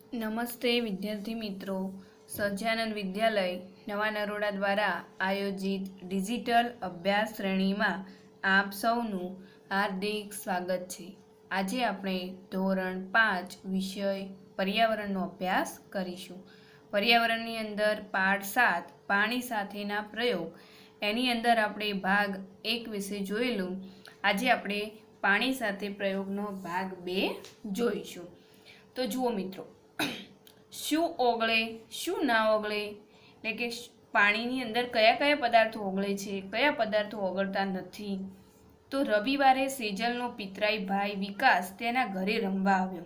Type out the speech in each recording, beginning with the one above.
નમસ્તે વિદ્યાર્થી મિત્રો, સહજાનંદ વિદ્યાલય નવા નરોડા દ્વારા આયોજિત ડિજિટલ અભ્યાસ શ્રેણીમાં આપ સૌનું હાર્દિક સ્વાગત છે। આજે આપણે ધોરણ 5 વિષય પર્યાવરણનો અભ્યાસ કરીશું। પર્યાવરણની અંદર પાઠ 7 પાણી સાથેના પ્રયોગ, એની અંદર આપણે ભાગ 1 વિશે જોયેલું। આજે આપણે પાણી સાથે પ્રયોગનો ભાગ 2 જોઈશું। તો જુઓ મિત્રો, શું ઓગળે શું ના ઓગળે, એટલે કે પાણીની અંદર કયા કયા પદાર્થો ઓગળે છે, કયા પદાર્થો ઓગળતા નથી। તો રવિવારે સેજલનો પિતરાઈ ભાઈ વિકાસ તેના ઘરે રમવા આવ્યો।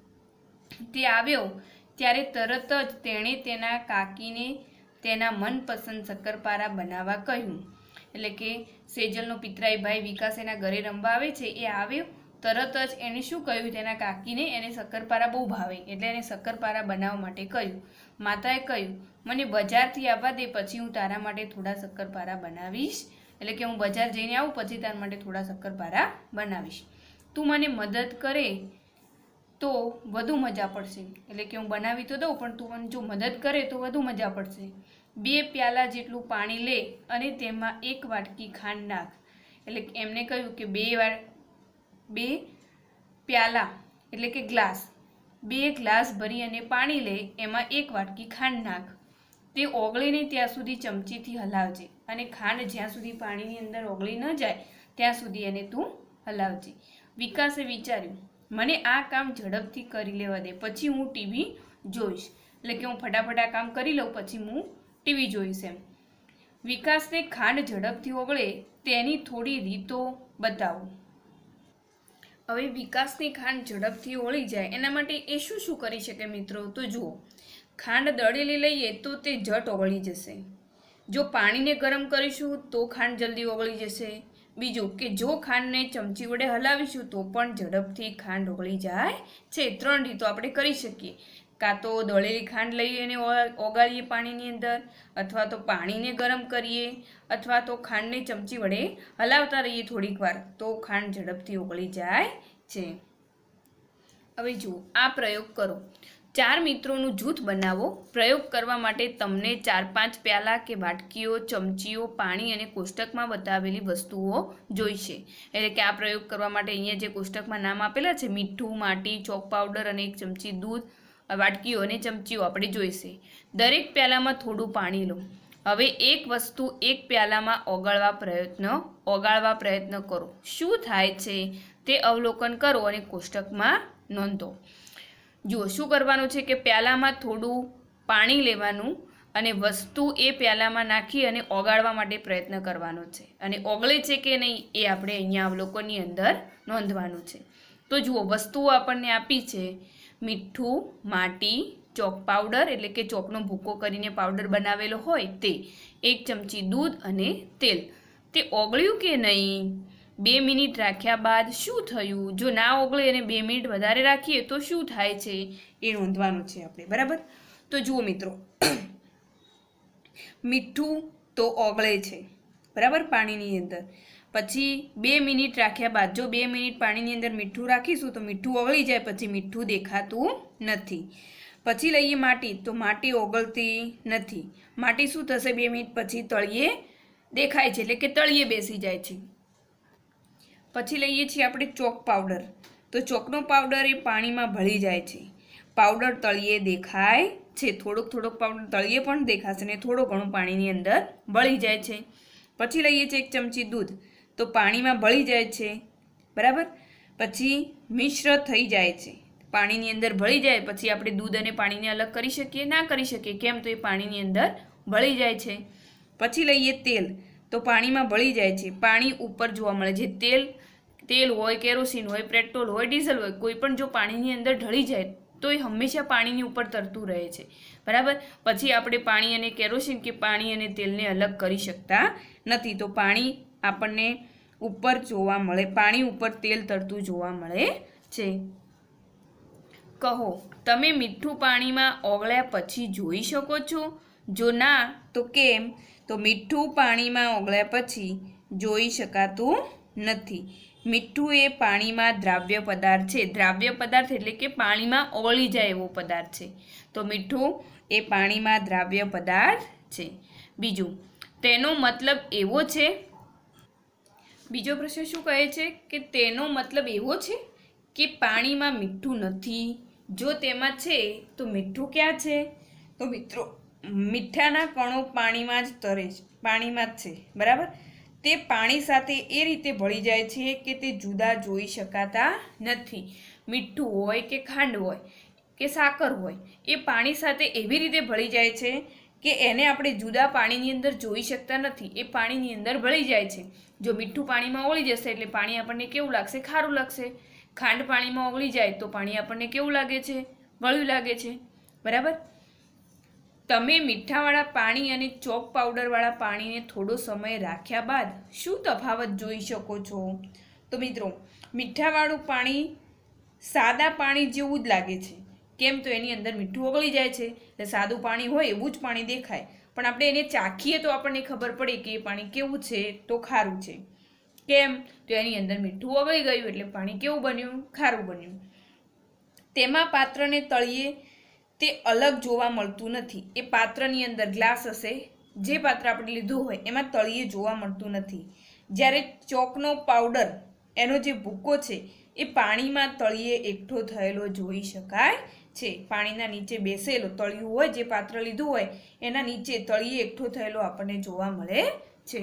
તે આવ્યો ત્યારે તરત જ તેણે તેના કાકીને તેના મનપસંદ શક્કરપારા બનાવવા કહ્યું। એટલે કે સેજલનો પિતરાઈ ભાઈ વિકાસ એના ઘરે રમવા આવે છે, એ આવ્યો તરત જ એને શું કહ્યું, તેના કાકીને એને શક્કરપારા બહુ ભાવે એટલે એને શક્કરપારા બનાવવા માટે કહ્યું। માતાએ કહ્યું, મને બજારથી આવવા દે, પછી હું તારા માટે થોડા શક્કરપારા બનાવીશ। એટલે કે હું બજાર જઈને આવું પછી તારા માટે થોડા શક્કરપારા બનાવીશ। તું મને મદદ કરે તો વધુ મજા પડશે। એટલે કે હું બનાવી તો દઉં, પણ તું મને જો મદદ કરે તો વધુ મજા પડશે। 2 પ્યાલા જેટલું પાણી લે અને તેમાં 1 વાટકી ખાંડ નાખ। એટલે એમને કહ્યું કે 2 પ્યાલા એટલે કે ગ્લાસ, 2 ગ્લાસ ભરી અને પાણી લે, એમાં 1 વાટકી ખાંડ નાખ। તે ઓગળે નહીં ત્યાં સુધી ચમચીથી હલાવજે, અને ખાંડ જ્યાં સુધી પાણીની અંદર ઓગળી ન જાય ત્યાં સુધી એને તું હલાવજે। વિકાસે વિચાર્યું, મને આ કામ ઝડપથી કરી લેવા દે, પછી હું ટીવી જોઈશ। એટલે કે હું ફટાફટ આ કામ કરી લઉં પછી હું ટીવી જોઈશ એમ। વિકાસને ખાંડ ઝડપથી ઓગળે તેની થોડી રીતો બતાવો। હવે વિકાસની ખાંડ ઝડપથી ઓગળી જાય એના માટે એ શું શું કરી શકે મિત્રો? તો જુઓ, ખાંડ દળેલી લઈએ તો તે ઝટ ઓગળી જશે। જો પાણીને ગરમ કરીશું તો ખાંડ જલ્દી ઓગળી જશે। બીજું કે જો ખાંડને ચમચી વડે હલાવીશું તો પણ ઝડપથી ખાંડ ઓગળી જાય છે। 3 રીતો આપણે કરી શકીએ, કાં તો દળેલી ખાંડ લઈએ અને ઓગાળીએ પાણીની અંદર, અથવા તો પાણીને ગરમ કરીએ, અથવા તો ખાંડને ચમચી વડે હલાવતા રહીએ થોડીક વાર તો ખાંડ ઝડપથી ઓગળી જાય છે। હવે જુઓ, આ પ્રયોગ કરો। 4 મિત્રોનું જૂથ બનાવો। પ્રયોગ કરવા માટે તમને 4-5 પ્યાલા કે વાટકીઓ, ચમચીઓ, પાણી અને કોષ્ટકમાં બતાવેલી વસ્તુઓ જોઈશે। એટલે કે આ પ્રયોગ કરવા માટે અહીંયા જે કોષ્ટકમાં નામ આપેલા છે, મીઠું, માટી, ચોક પાવડર અને 1 ચમચી દૂધ, વાટકીઓ અને ચમચીઓ આપણે જોઈશે। દરેક પ્યાલામાં થોડું પાણી લો। હવે એક વસ્તુ એક પ્યાલામાં ઓગાળવા પ્રયત્ન કરો। શું થાય છે તે અવલોકન કરો અને કોષ્ટકમાં નોંધો। જુઓ, શું કરવાનું છે કે પ્યાલામાં થોડું પાણી લેવાનું અને વસ્તુ એ પ્યાલામાં નાખી અને ઓગાળવા માટે પ્રયત્ન કરવાનો છે, અને ઓગળે છે કે નહીં એ આપણે અહીંયા અવલોકનની અંદર નોંધવાનું છે। તો જુઓ, વસ્તુઓ આપણને આપી છે, મીઠું, માટી, ચોક પાવડર એટલે કે ચોકનો ભૂકો કરીને પાવડર બનાવેલો હોય તે, 1 ચમચી દૂધ અને તેલ। તે ઓગળ્યું કે નહીં? 2 મિનિટ રાખ્યા બાદ શું થયું? જો ના ઓગળે અને 2 મિનિટ વધારે રાખીએ તો શું થાય છે એ નોંધવાનું છે આપણે, બરાબર? તો જુઓ મિત્રો, મીઠું તો ઓગળે છે, બરાબર, પાણીની અંદર। પછી 2 મિનિટ રાખ્યા બાદ જો 2 મિનિટ પાણીની અંદર મીઠું રાખીશું તો મીઠું ઓગળી જાય, પછી મીઠું દેખાતું નથી। પછી લઈએ માટી, તો માટી ઓગળતી નથી। માટી શું થશે? 2 મિનિટ પછી તળિયે દેખાય છે, એટલે કે તળિયે બેસી જાય છે। પછી લઈએ છીએ આપણે ચોક પાવડર, તો ચોકનો પાવડર એ પાણીમાં ભળી જાય છે। પાવડર તળિયે દેખાય છે, થોડોક પાવડર તળિયે પણ દેખાશે ને થોડો ઘણું પાણીની અંદર ભળી જાય છે। પછી લઈએ છીએ 1 ચમચી દૂધ, તો પાણીમાં ભળી જાય છે, બરાબર। પછી મિશ્ર થઈ જાય છે, પાણીની અંદર ભળી જાય પછી આપણે દૂધ અને પાણીને અલગ કરી શકીએ? ના કરી શકીએ। કેમ? તો એ પાણીની અંદર ભળી જાય છે। પછી લઈએ તેલ, તો પાણીમાં ભળી જાય છે, પાણી ઉપર જોવા મળે છે। તેલ હોય, કેરોસીન હોય, પેટ્રોલ હોય, ડીઝલ હોય, કોઈ પણ જો પાણીની અંદર ઢળી જાય તો એ હંમેશા પાણીની ઉપર તરતું રહે છે, બરાબર। પછી આપણે પાણી અને કેરોસીન કે પાણી અને તેલને અલગ કરી શકતા નથી, તો પાણી આપણને ઉપર જોવા મળે, પાણી ઉપર તેલ તરતું જોવા મળે છે। કહો, તમે મીઠું પાણીમાં ઓગળ્યા પછી જોઈ શકો છો? જો ના તો કેમ? તો મીઠું પાણીમાં ઓગળ્યા પછી જોઈ શકાતું નથી। મીઠું એ પાણીમાં દ્રાવ્ય પદાર્થ છે. દ્રાવ્ય પદાર્થ એટલે કે પાણીમાં ઓગળી જાય એવો પદાર્થ છે. તો મીઠું એ પાણીમાં દ્રાવ્ય પદાર્થ છે. બીજું, તેનો મતલબ એવો છે. બીજો પ્રશ્ન શું કહે છે કે તેનો મતલબ એવો છે કે પાણીમાં મીઠું નથી. જો તેમાં છે તો મીઠું ક્યાં છે? તો મિત્રો, મીઠાના કણો પાણીમાં જ તરે છે, પાણીમાં જ છે. બરાબર, તે પાણી સાથે એ રીતે ભળી જાય છે કે તે જુદા જોઈ શકાતા નથી. મીઠું હોય કે ખાંડ હોય કે સાકર હોય, એ પાણી સાથે એવી રીતે ભળી જાય છે કે એને આપણે જુદા પાણીની અંદર જોઈ શકતા નથી. એ પાણીની અંદર ભળી જાય છે. જો મીઠું પાણીમાં ઓગળી જશે એટલે પાણી આપણને કેવું લાગશે? ખારું લાગશે. ખાંડ પાણીમાં ઓગળી જાય તો પાણી આપણને કેવું લાગે છે? ગળ્યું લાગે છે. બરાબર, તમે મીઠાવાળા પાણી અને ચોક પાવડરવાળા પાણીને થોડો સમય રાખ્યા બાદ શું તફાવત જોઈ શકો છો? તો મિત્રો, મીઠાવાળું પાણી સાદા પાણી જેવું જ લાગે છે. કેમ? તો એની અંદર મીઠું ઓગળી જાય છે એટલે સાદું પાણી હોય એવું જ પાણી દેખાય. પણ આપણે એને ચાખીએ તો આપણને ખબર પડે કે એ પાણી કેવું છે? તો ખારું છે. કેમ? તો એની અંદર મીઠું ઓગળી ગયું એટલે પાણી કેવું બન્યું? ખારું બન્યું. તેમાં પાત્રને તળિયે તે અલગ જોવા મળતું નથી. એ પાત્રની અંદર ગ્લાસ હશે, જે પાત્ર આપણે લીધું હોય એમાં તળિયે જોવા મળતું નથી. જ્યારે ચોકનો પાવડર, એનો જે ભૂકો છે એ પાણીમાં તળિયે એકઠો થયેલો જોઈ શકાય છે. પાણીના નીચે બેસેલો તળિયું હોય, જે પાત્ર લીધું હોય એના નીચે તળિયે એકઠો થયેલો આપણને જોવા મળે છે.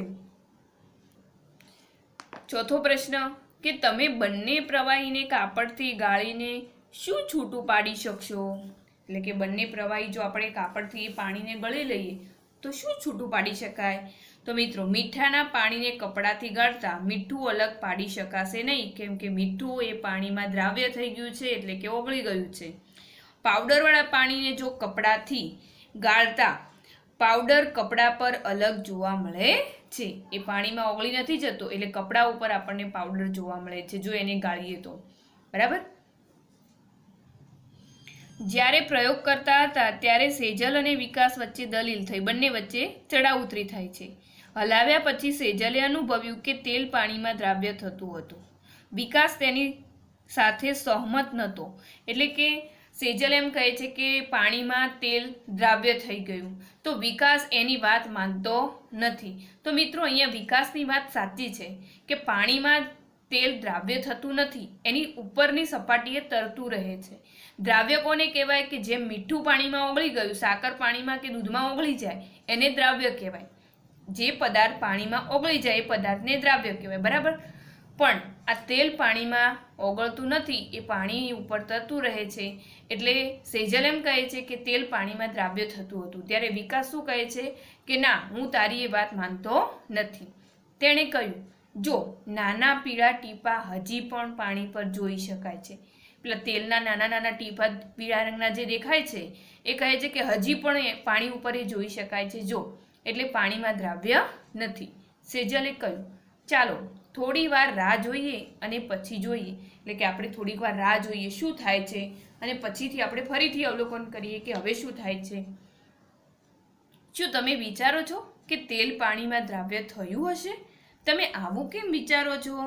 ચોથો પ્રશ્ન કે તમે બંને પ્રવાહીને કાપડથી ગાળીને શું છૂટું પાડી શકશો? એટલે કે બંને પ્રવાહી જો આપણે કાપડથી પાણીને ગળી લઈએ તો શું છૂટું પાડી શકાય? તો મિત્રો, મીઠાના પાણીને કપડાથી ગાળતા મીઠું અલગ પાડી શકાશે નહીં, કેમ કે મીઠું એ પાણીમાં દ્રાવ્ય થઈ ગયું છે એટલે કે ઓગળી ગયું છે. પાવડરવાળા પાણીને જો કપડાથી ગાળતા પાવડર કપડા પર અલગ જોવા મળે છે. એ પાણીમાં ઓગળી નથી જતો એટલે કપડા ઉપર આપણને પાવડર જોવા મળે છે જો એને ગાળીએ તો. બરાબર, જ્યારે પ્રયોગ કરતા હતા ત્યારે સેજલ અને વિકાસ વચ્ચે દલીલ થઈ. બંને વચ્ચે ચડાવ ઉતરી થાય છે. હલાવ્યા પછી સેજલે અનુભવ્યું કે તેલ પાણીમાં દ્રાવ્ય થતું હતું. વિકાસ તેની સાથે સહમત નહોતો. એટલે કે સેજલ એમ કહે છે કે પાણીમાં તેલ દ્રાવ્ય થઈ ગયું, તો વિકાસ એની વાત માનતો નથી. તો મિત્રો, અહીંયા વિકાસની વાત સાચી છે કે પાણીમાં તેલ દ્રાવ્ય થતું નથી, એની ઉપરની સપાટીએ તરતું રહે છે. દ્રાવ્ય કોને કહેવાય? કે જેમ મીઠું પાણીમાં ઓગળી ગયું, સાકર પાણીમાં કે દૂધમાં ઓગળી જાય એને દ્રાવ્ય કહેવાય. જે પદાર્થ પાણીમાં ઓગળી જાય એ પદાર્થને દ્રાવ્ય કહેવાય. બરાબર, પણ આ તેલ પાણીમાં ઓગળતું નથી, એ પાણી ઉપર તરતું રહે છે. એટલે સેજલ એમ કહે છે કે તેલ પાણીમાં દ્રાવ્ય થતું હતું. ત્યારે વિકાસ શું કહે છે કે ના, હું તારી એ વાત માનતો નથી. તેણે કહ્યું, જો નાના પીળા ટીપા હજી પણ પાણી પર જોઈ શકાય છે. પેલા તેલના નાના નાના ટીપા પીળા રંગના જે દેખાય છે એ કહે છે કે હજી પણ પાણી ઉપર એ જોઈ શકાય છે. જો એટલે પાણીમાં દ્રાવ્ય નથી. સેજલે કહ્યું, ચાલો થોડી વાર રાહ જોઈએ અને પછી જોઈએ. એટલે કે આપણે થોડીક વાર રાહ જોઈએ શું થાય છે અને પછીથી આપણે ફરીથી અવલોકન કરીએ કે હવે શું થાય છે. શું તમે વિચારો છો કે તેલ પાણીમાં દ્રાવ્ય થયું હશે? તમે આવું કેમ વિચારો છો?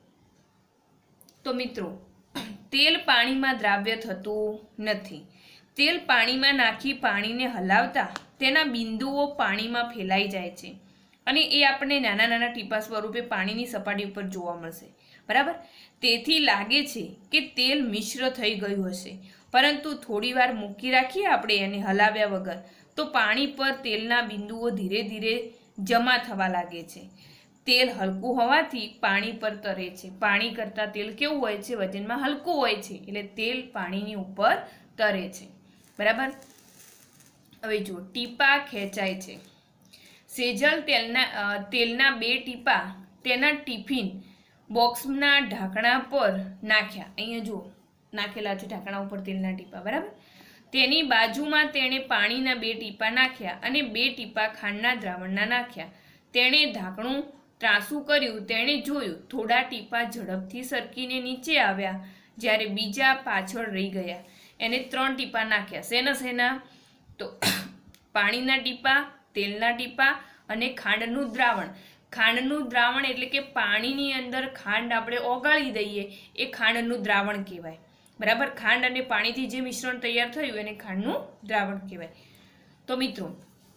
તો મિત્રો, તેલ પાણીમાં દ્રાવ્ય થતું નથી. તેલ પાણીમાં નાખી પાણીને હલાવતા તેના બિંદુઓ પાણીમાં ફેલાઈ જાય છે અને એ આપણને નાના નાના ટીપા સ્વરૂપે પાણીની સપાટી ઉપર જોવા મળશે. બરાબર, તેથી લાગે છે કે તેલ મિશ્ર થઈ ગયું હશે. પરંતુ થોડી વાર મૂકી રાખીએ આપણે એને હલાવ્યા વગર તો પાણી પર તેલના બિંદુઓ ધીરે ધીરે જમા થવા લાગે છે. તેલ હલકું હોવાથી પાણી પર તરે છે. પાણી કરતાં તેલ કેવું હોય છે? વજનમાં હલકું હોય છે એટલે તેલ પાણીની ઉપર તરે છે. બરાબર, હવે જો ટીપા ખેંચાય છે. સેજલ તેલના 2 ટીપા તેના ટિફિન બોક્સના ઢાંકણા પર નાખ્યા. અહીંયા જુઓ, નાખેલા છે ઢાંકણા ઉપર તેલના ટીપા. બરાબર, તેની બાજુમાં તેણે પાણીના 2 ટીપા નાખ્યા અને 2 ટીપા ખાંડના દ્રાવણના નાખ્યા. તેણે ઢાંકણું ત્રાંસું કર્યું. તેણે જોયું થોડા ટીપા ઝડપથી સરકીને નીચે આવ્યા જ્યારે બીજા પાછળ રહી ગયા. એને 3 ટીપા નાખ્યા. શેના? તો પાણીના ટીપા, તેલના ટીપા અને ખાંડનું દ્રાવણ. ખાંડનું દ્રાવણ એટલે કે પાણીની અંદર ખાંડ આપણે ઓગાળી દઈએ એ ખાંડનું દ્રાવણ કહેવાય, બરાબર. ખાંડ અને પાણીથી જે મિશ્રણ તૈયાર થયું એને ખાંડનું દ્રાવણ કહેવાય. તો મિત્રો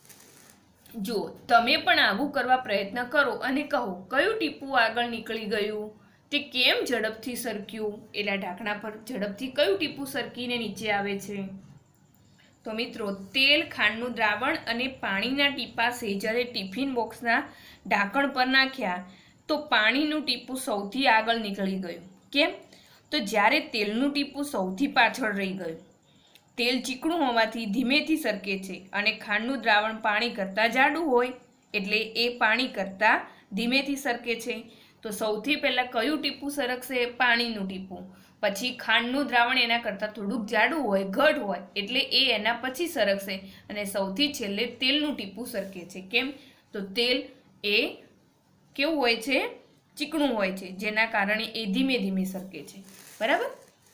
જો તમે પણ આવું કરવા પ્રયત્ન કરો અને કહો કયું ટીપું આગળ નીકળી ગયું, તે કેમ ઝડપથી સરક્યું, એટલે ઢાંકણા પર ઝડપથી કયું ટીપું સરકીને નીચે આવે છે. તો મિત્રો તેલ, ખાંડનું દ્રાવણ અને પાણીના ટીપા સેજલે ટિફિન બોક્સના ઢાંકણ પર નાખ્યા તો પાણીનું ટીપું સૌથી આગળ નીકળી ગયું. કેમ? તો જ્યારે તેલનું ટીપું સૌથી પાછળ રહી ગયું. તેલ ચીકણું હોવાથી ધીમેથી સરકે છે અને ખાંડનું દ્રાવણ પાણી કરતાં જાડું હોય એટલે એ પાણી કરતાં ધીમેથી સરકે છે. તો સૌથી પહેલાં કયું ટીપું સરકશે? પાણીનું ટીપું. પછી ખાંડનું દ્રાવણ એના કરતાં થોડુંક જાડું હોય, ઘટ હોય એટલે એ એના પછી સરકશે અને સૌથી છેલ્લે તેલનું ટીપું સરકે છે. કેમ? તો તેલ એ કેવું હોય છે? ચીકણું હોય છે, જેના કારણે એ ધીમે ધીમે સરકે છે, બરાબર.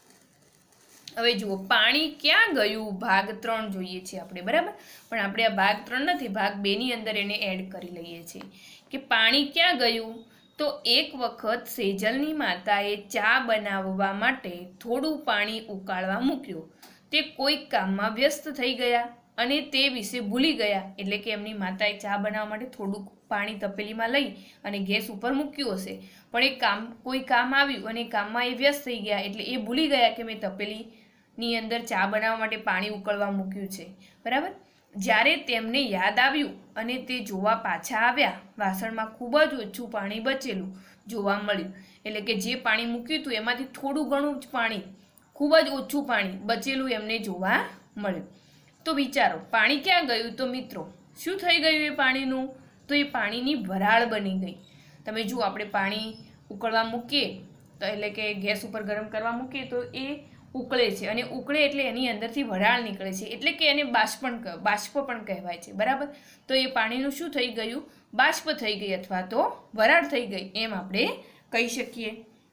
હવે જુઓ પાણી ક્યાં ગયું, ભાગ 3 જોઈએ છીએ આપણે, બરાબર. પણ આપણે આ ભાગ 3 નથી, ભાગ 2 ની અંદર એને એડ કરી લઈએ છીએ કે પાણી ક્યાં ગયું. તો એક વખત સેજલની માતાએ ચા બનાવવા માટે થોડું પાણી ઉકાળવા મૂક્યું. તે કોઈક કામમાં વ્યસ્ત થઈ ગયા અને તે વિશે ભૂલી ગયા. એટલે કે એમની માતાએ ચા બનાવવા માટે થોડુંક પાણી તપેલીમાં લઈ અને ગેસ ઉપર મૂક્યું હશે, પણ કોઈ કામ આવ્યું અને કામમાં એ વ્યસ્ત થઈ ગયા એટલે એ ભૂલી ગયા કે મેં તપેલીની અંદર ચા બનાવવા માટે પાણી ઉકળવા મૂક્યું છે, બરાબર. જ્યારે તેમને યાદ આવ્યું અને તે જોવા પાછા આવ્યા, વાસણમાં ખૂબ જ ઓછું પાણી બચેલું જોવા મળ્યું. એટલે કે જે પાણી મૂક્યું હતું એમાંથી થોડું ઘણું જ પાણી, ખૂબ જ ઓછું પાણી બચેલું એમને જોવા મળ્યું. તો વિચારો પાણી ક્યાં ગયું. તો મિત્રો શું થઈ ગયું એ પાણીનું? તો એ પાણીની વરાળ બની ગઈ. તમે જુઓ આપણે પાણી ઉકળવા મૂકીએ તો એટલે કે ગેસ ઉપર ગરમ કરવા મૂકીએ તો એ ઉકળે છે અને ઉકળે એટલે એની અંદરથી વરાળ નીકળે છે, એટલે કે એને બાષ્પ પણ કહેવાય છે, બરાબર. તો એ પાણીનું શું થઈ ગયું? બાષ્પ થઈ ગઈ અથવા તો વરાળ થઈ ગઈ એમ આપણે કહી શકીએ.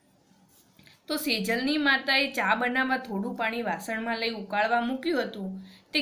તો સેજલની માતાએ ચા બનાવવા થોડું પાણી વાસણમાં લઈ ઉકાળવા મૂક્યું હતું. તે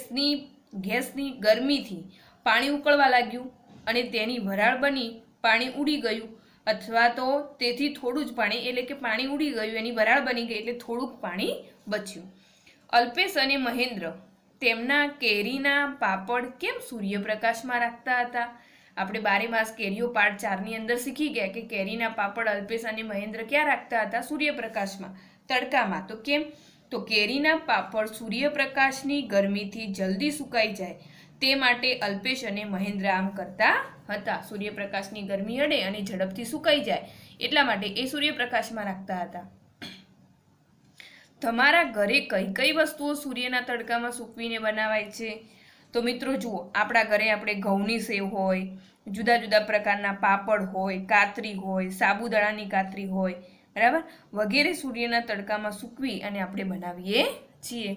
ગેસની ગરમીથી પાણી ઉકળવા લાગ્યું અને તેની વરાળ બની પાણી ઉડી ગયું, અથવા તો તેથી થોડું જ પાણી એટલે કે પાણી ઉડી ગયું, એની વરાળ બની ગઈ એટલે થોડુંક પાણી બચ્યું. અલ્પેશ અને મહેન્દ્ર તેમના કેરીના પાપડ કેમ સૂર્યપ્રકાશમાં રાખતા હતા? આપણે 12 માસ કેરીઓ પાર્ટ 4 ની અંદર શીખી ગયા કે કેરીના પાપડ અલ્પેશ અને મહેન્દ્ર ક્યાં રાખતા હતા? સૂર્યપ્રકાશમાં, તડકામાં. તો કેમ? તો કેરીના પાપડ સૂર્યપ્રકાશની ગરમીથી જલ્દી સુકાઈ જાય તે માટે અલ્પેશ અને મહેન્દ્ર આમ કરતા હતા. સૂર્યપ્રકાશની ગરમી અડે અને ઝડપથી સુકાઈ જાય એટલા માટે એ સૂર્યપ્રકાશમાં રાખતા હતા. તમારા ઘરે કઈ કઈ વસ્તુઓ સૂર્યના તડકામાં સૂકવીને બનાવાય છે? તો મિત્રો જુઓ, આપણા ઘરે આપણે ઘઉંની સેવ હોય, જુદા જુદા પ્રકારના પાપડ હોય, કાતરી હોય, સાબુદાણાની કાતરી હોય, બરાબર, વગેરે સૂર્યના તડકામાં સૂકવી અને આપણે બનાવીએ છીએ.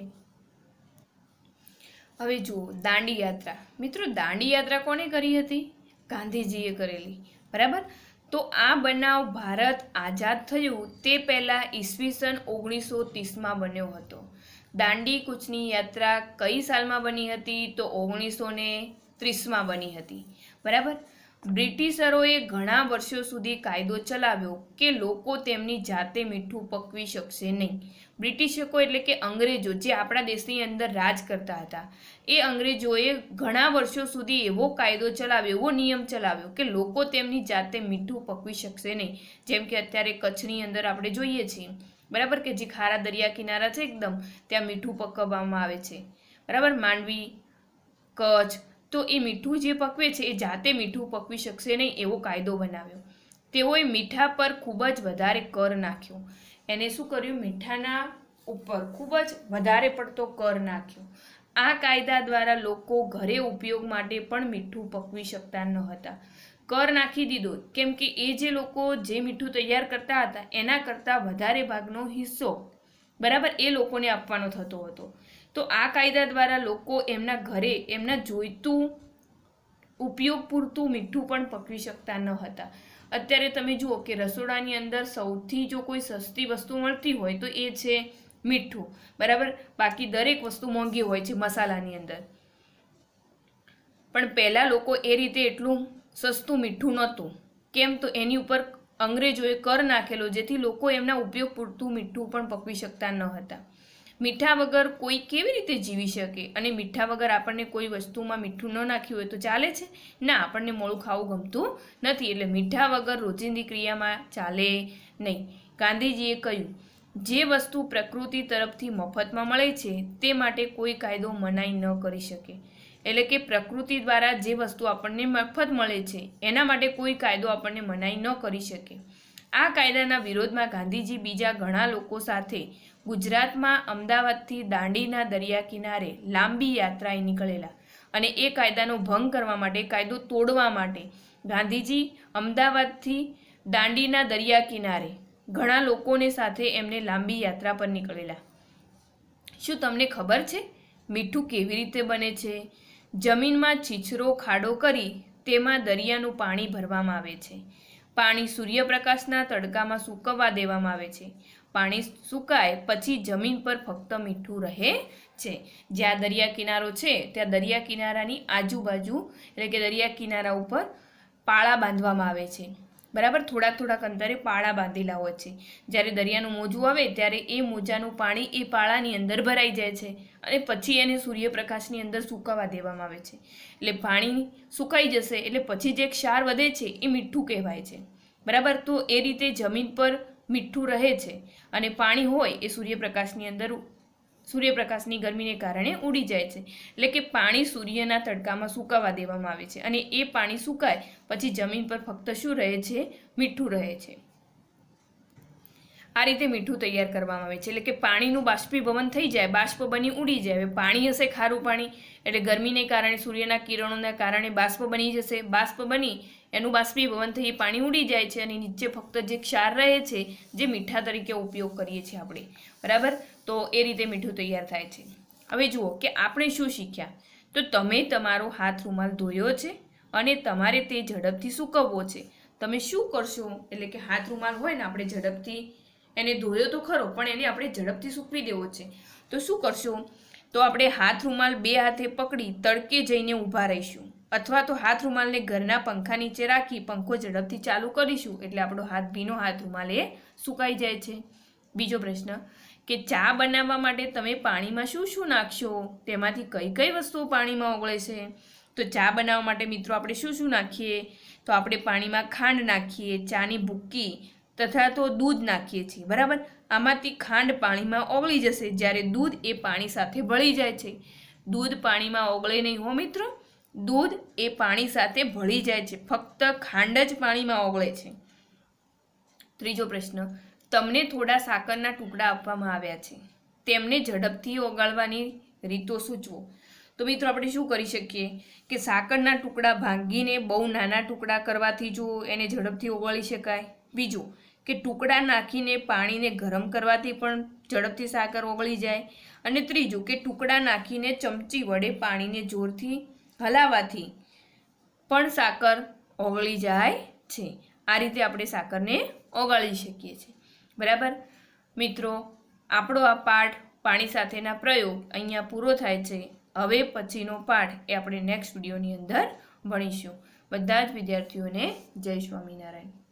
હવે જુઓ દાંડી યાત્રા. મિત્રો દાંડી યાત્રા કોને કરી હતી? ગાંધીજીએ કરેલી, બરાબર. તો આ બનાવ ભારત આઝાદ થયું તે પહેલાં ઈસવીસન 1930માં બન્યો હતો. દાંડી કૂચની યાત્રા કઈ સાલમાં બની હતી? તો 1930માં બની હતી, બરાબર. બ્રિટિશરોએ ઘણા વર્ષો સુધી કાયદો ચલાવ્યો કે લોકો તેમની જાતે મીઠું પકવી શકશે નહીં. બ્રિટિશકો એટલે કે અંગ્રેજો જે આપણા દેશની અંદર રાજ કરતા હતા, એ અંગ્રેજોએ ઘણા વર્ષો સુધી એવો કાયદો ચલાવ્યો, એવો નિયમ ચલાવ્યો કે લોકો તેમની જાતે મીઠું પકવી શકશે નહીં. જેમ કે અત્યારે કચ્છની અંદર આપણે જોઈએ છીએ, બરાબર, કે જે ખારા દરિયા કિનારા છે એકદમ, ત્યાં મીઠું પકવવામાં આવે છે, બરાબર. માંડવી, કચ્છ, તો એ મીઠું જે પકવે છે એ જાતે મીઠું પકવી શકશે નહીં એવો કાયદો બનાવ્યો. તેઓએ મીઠા પર ખૂબ જ વધારે કર નાખ્યો. એને શું કર્યું? મીઠાના ઉપર ખૂબ જ વધારે પડતો કર નાખ્યો. આ કાયદા દ્વારા લોકો ઘરે ઉપયોગ માટે પણ મીઠું પકવી શકતા ન હતા. કર નાખી દીધો કેમ કે એ જે લોકો જે મીઠું તૈયાર કરતા હતા એના કરતાં વધારે ભાગનો હિસ્સો, બરાબર, એ લોકોને આપવાનો થતો હતો. તો આ કાયદા દ્વારા લોકો એમના ઘરે એમના જોઈતું ઉપયોગ પૂરતું મીઠું પણ પકવી શકતા ન હતા. અત્યારે તમે જુઓ કે રસોડાની અંદર સૌથી જો કોઈ સસ્તી વસ્તુ મળતી હોય તો એ છે મીઠું, બરાબર. બાકી દરેક વસ્તુ મોંઘી હોય છે મસાલાની અંદર. પણ પહેલાં લોકો એ રીતે એટલું સસ્તું મીઠું નહોતું. કેમ? તો એની ઉપર અંગ્રેજોએ કર નાખેલો, જેથી લોકો એમના ઉપયોગ પૂરતું મીઠું પણ પકવી શકતા ન હતા. મીઠા વગર કોઈ કેવી રીતે જીવી શકે? અને મીઠા વગર આપણને કોઈ વસ્તુમાં મીઠું ન નાખ્યું હોય તો ચાલે છે? ના, આપણને મોળું ખાવું ગમતું નથી. એટલે મીઠા વગર રોજિંદી ક્રિયામાં ચાલે નહીં. ગાંધીજીએ કહ્યું, જે વસ્તુ પ્રકૃતિ તરફથી મફતમાં મળે છે તે માટે કોઈ કાયદો મનાઈ ન કરી શકે. એટલે કે પ્રકૃતિ દ્વારા જે વસ્તુ આપણને મફત મળે છે એના માટે કોઈ કાયદો આપણને મનાઈ ન કરી શકે. આ કાયદાના વિરોધમાં ગાંધીજી બીજા ઘણા લોકો સાથે ગુજરાતમાં અમદાવાદથી દાંડીના દરિયા કિનારે લાંબી યાત્રાએ નીકળેલા અને એ કાયદાનો ભંગ કરવા માટે, કાયદો તોડવા માટે ગાંધીજી અમદાવાદથી દાંડીના દરિયા કિનારે ઘણા લોકોને સાથે એમને લાંબી યાત્રા પર નીકળેલા. શું તમને ખબર છે મીઠું કેવી રીતે બને છે? જમીનમાં છીછરો ખાડો કરી તેમાં દરિયાનું પાણી ભરવામાં આવે છે. પાણી સૂર્યપ્રકાશના તડકામાં સૂકવવા દેવામાં આવે છે. પાણી સુકાય પછી જમીન પર ફક્ત મીઠું રહે છે. જ્યાં દરિયા કિનારો છે ત્યાં દરિયા કિનારાની આજુબાજુ એટલે કે દરિયા કિનારા ઉપર પાળા બાંધવામાં આવે છે. બરાબર, થોડાક અંતરે પાળા બાંધેલા હોય છે. જ્યારે દરિયાનું મોજું આવે ત્યારે એ મોજાનું પાણી એ પાળાની અંદર ભરાઈ જાય છે અને પછી એને સૂર્યપ્રકાશની અંદર સુકાવા દેવામાં આવે છે. એટલે પાણી સુકાઈ જશે એટલે પછી જે ક્ષાર વધે છે એ મીઠું કહેવાય છે. બરાબર, તો એ રીતે જમીન પર મીઠું રહે છે અને પાણી હોય એ સૂર્યપ્રકાશની અંદર સૂર્યપ્રકાશની ગરમીને કારણે ઉડી જાય છે. એટલે કે પાણી સૂર્યના તડકામાં સુકાવા દેવામાં આવે છે અને એ પાણી સુકાય પછી જમીન પર ફક્ત શું રહે છે? મીઠું રહે છે. આ રીતે મીઠું તૈયાર કરવામાં આવે છે. એટલે કે પાણીનું બાષ્પીભવન થઈ જાય, બાષ્પ બની ઉડી જાય. પાણી હશે ખારું પાણી, એટલે ગરમીને કારણે સૂર્યના કિરણોના કારણે બાષ્પ બની જશે. બાષ્પ બની એનું બાષ્પીભવન થઈ પાણી ઉડી જાય છે અને નીચે ફક્ત જે ક્ષાર રહે છે જે મીઠા તરીકે ઉપયોગ કરીએ છીએ આપણે. બરાબર, તો એ રીતે મીઠું તૈયાર થાય છે. હવે જુઓ કે આપણે શું શીખ્યા. તો તમે તમારો હાથ રૂમાલ ધોયો છે અને તમારે તે ઝડપથી સૂકવવો છે. તમે શું કરશો? એટલે કે હાથ રૂમાલ હોય ને, આપણે ઝડપથી એને ધોયો તો ખરો પણ એને આપણે ઝડપથી સૂકવી દેવો છે. તો શું કરશું? તો આપણે હાથ રૂમાલ બે હાથે પકડી તડકે જઈને ઊભા રહીશું, અથવા તો હાથ રૂમાલને ઘરના પંખા નીચે રાખી પંખો ઝડપથી ચાલુ કરીશું એટલે આપણો ભીનો હાથ રૂમાલ એ સુકાઈ જાય છે. બીજો પ્રશ્ન કે ચા બનાવવા માટે તમે પાણીમાં શું શું નાખશો? તેમાંથી કઈ કઈ વસ્તુઓ પાણીમાં ઓગળે છે? તો ચા બનાવવા માટે મિત્રો આપણે શું શું નાખીએ? તો આપણે પાણીમાં ખાંડ નાખીએ, ચાની ભૂક્કી તથા તો દૂધ નાખીએ છીએ. બરાબર, આમાંથી ખાંડ પાણીમાં ઓગળી જશે જ્યારે દૂધ એ પાણી સાથે ભળી જાય છે. દૂધ પાણીમાં ઓગળે નહીં હો મિત્રો, દૂધ એ પાણી સાથે ભળી જાય છે, ફક્ત ખાંડ જ પાણીમાં ઓગળે છે. ત્રીજો પ્રશ્ન, તમને થોડા સાકરના ટુકડા આપવામાં આવ્યા છે, તેમને ઝડપથી ઓગાળવાની રીતો સૂચવો. તો મિત્રો આપણે શું કરી શકીએ કે સાકરના ટુકડા ભાંગીને બહુ નાના ટુકડા કરવાથી જો એને ઝડપથી ઓગાળી શકાય. બીજું કે ટુકડા નાખીને પાણીને ગરમ કરવાથી પણ ઝડપથી સાકર ઓગળી જાય. અને ત્રીજું કે ટુકડા નાખીને ચમચી વડે પાણીને જોરથી હલાવવાથી પણ સાકર ઓગળી જાય છે. આ રીતે આપણે સાકરને ઓગાળી શકીએ છીએ. બરાબર મિત્રો, આપણો આ પાઠ પાણી સાથેના પ્રયોગ અહીંયા પૂરો થાય છે. હવે પછીનો પાઠ એ આપણે નેક્સ્ટ વિડીયોની અંદર ભણીશું. બધા જ વિદ્યાર્થીઓને જય સ્વામિનારાયણ.